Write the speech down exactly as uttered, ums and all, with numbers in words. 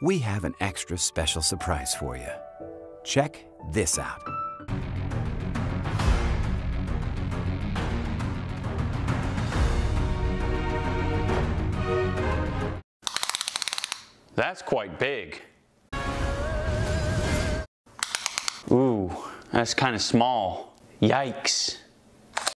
we have an extra special surprise for you. Check this out. That's quite big. Ooh, that's kind of small. Yikes.